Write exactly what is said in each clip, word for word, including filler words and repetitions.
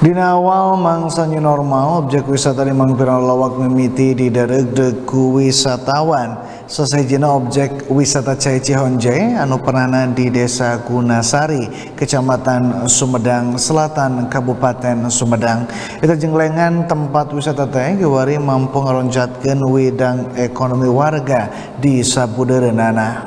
Dina awal mangsa new normal, objek wisata di Mangpirang lawak mimiti di daregdeg ku wisatawan. Sesejina objek wisata Cai Cihonje anu pernahna di Desa Gunasari, Kecamatan Sumedang Selatan, Kabupaten Sumedang. Itu jenglengan tempat wisata teh gewari mampu ngaronjatkeun widang ekonomi warga di sabudeureunana.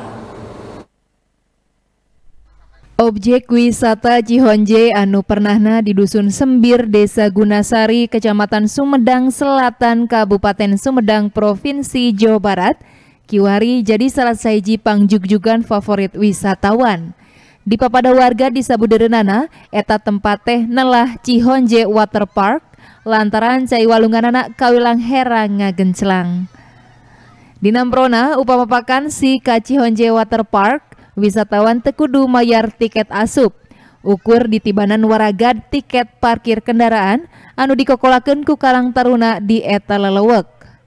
Objek wisata Cihonje anu pernahna di Dusun Sembir, Desa Gunasari, Kecamatan Sumedang Selatan, Kabupaten Sumedang, Provinsi Jawa Barat, kiwari jadi salah sahiji pangjugjugan favorit wisatawan. Di papada warga di sabudeureunana, eta tempat teh nelah Cihonje Water Park, lantaran cai walunganana kawilang herang ngagenclang. Dinamprona upama pakan si ka Cihonje Water Park, wisatawan teu kudu mayar tiket asup. Ukur ditibanan waragad tiket parkir kendaraan anu dikokolakeun ku Karang Taruna di eta lelewek.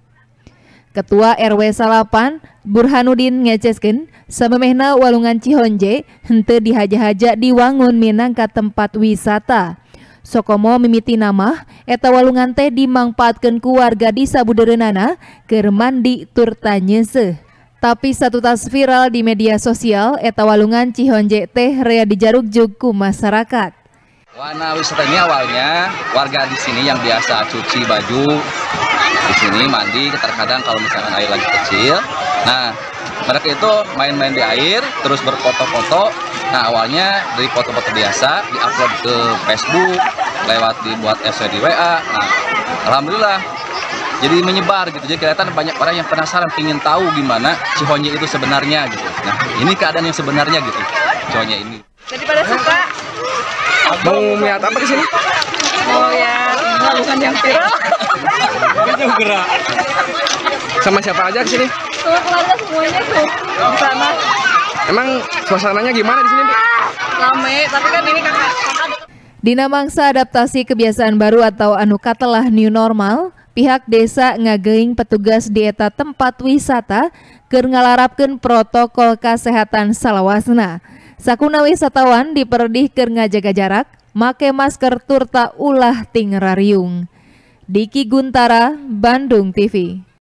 Ketua R W salapan Burhanuddin ngeceskeun samemehna walungan Cihonje henteu dihaja-haja diwangun minangka tempat wisata. Sokomo mimiti nama eta walungan teh dimangpaatkeun ku warga di sabudeureunana keur mandi tur tanyeuseuh. Tapi satu tas viral di media sosial, eta walungan Cihonje teh rea dijarugjug ku masyarakat. Warna wisata ini awalnya warga di sini yang biasa cuci baju di sini mandi, terkadang kalau misalkan air lagi kecil. Nah, mereka itu main-main di air, terus berfoto-foto. Nah, awalnya dari foto-foto biasa diupload ke Facebook, lewat dibuat S W di W A. Nah, alhamdulillah. Jadi menyebar gitu, jadi kelihatan banyak orang yang penasaran, ingin tahu gimana Cihonje itu sebenarnya gitu. Nah, ini keadaan yang sebenarnya gitu, Cihonje ini. Jadi pada suka. Mau melihat apa di sini? Mau ya, bukan yang viral. Yang gerak. Sama siapa aja di sini? Sama keluarga semuanya tuh di sana. Emang suasananya gimana di sini, Bu? Rame, tapi kan ini kakak. Dina mangsa adaptasi kebiasaan baru atau anu katelah new normal, pihak desa ngageuing petugas di eta tempat wisata keur ngalarapkeun protokol kesehatan salawasna. Sakuna wisatawan diperdih keur ngajaga jarak, make masker turta ulah ting rariung. Diki Guntara, Bandung T V.